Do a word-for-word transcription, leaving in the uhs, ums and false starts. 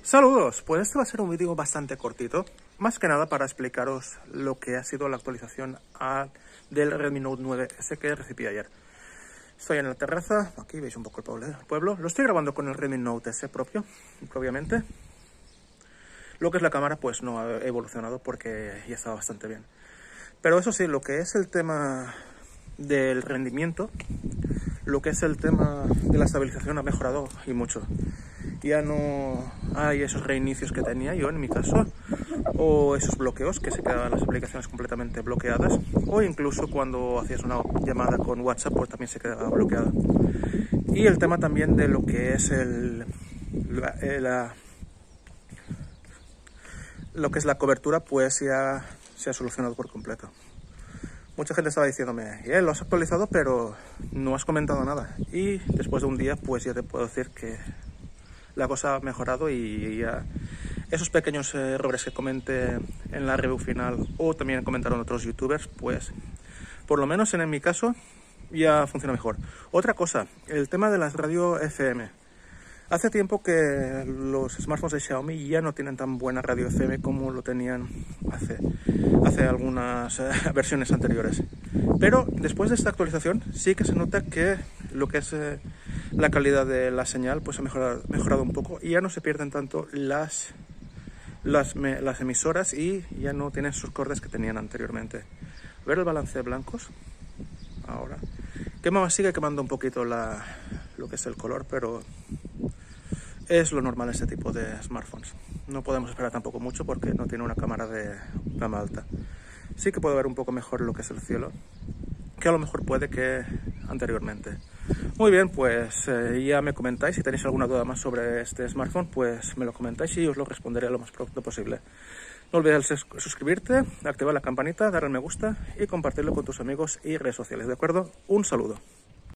Saludos, pues este va a ser un vídeo bastante cortito, más que nada para explicaros lo que ha sido la actualización a, del Redmi Note nueve ese que recibí ayer. Estoy en la terraza, aquí veis un poco el pueblo, lo estoy grabando con el Redmi Note ese propio, propiamente. Lo que es la cámara pues no ha evolucionado porque ya está bastante bien. Pero eso sí, lo que es el tema del rendimiento, lo que es el tema de la estabilización ha mejorado y mucho. Ya no hay esos reinicios que tenía yo en mi caso, o esos bloqueos que se quedaban las aplicaciones completamente bloqueadas, o incluso cuando hacías una llamada con WhatsApp pues también se quedaba bloqueada. Y el tema también de lo que es el la, la, lo que es la cobertura pues ya se ha solucionado por completo. Mucha gente estaba diciéndome, eh, lo has actualizado pero no has comentado nada, y después de un día pues ya te puedo decir que la cosa ha mejorado y ya esos pequeños errores que comenté en la review final o también comentaron otros youtubers, pues por lo menos en mi caso ya funciona mejor. Otra cosa, el tema de las radio F M. Hace tiempo que los smartphones de Xiaomi ya no tienen tan buena radio F M como lo tenían hace, hace algunas eh, versiones anteriores. Pero después de esta actualización sí que se nota que lo que es eh, la calidad de la señal pues ha mejorado, mejorado un poco y ya no se pierden tanto las, las, me, las emisoras y ya no tienen sus cortes que tenían anteriormente. Ver el balance de blancos ahora. Quema, sigue quemando un poquito la, lo que es el color, pero es lo normal en este tipo de smartphones. No podemos esperar tampoco mucho porque no tiene una cámara de gama alta. Sí que puede ver un poco mejor lo que es el cielo, que a lo mejor puede que anteriormente. Muy bien, pues eh, ya me comentáis. Si tenéis alguna duda más sobre este smartphone, pues me lo comentáis y os lo responderé lo más pronto posible. No olvides suscribirte, activar la campanita, darle me gusta y compartirlo con tus amigos y redes sociales, ¿de acuerdo? Un saludo.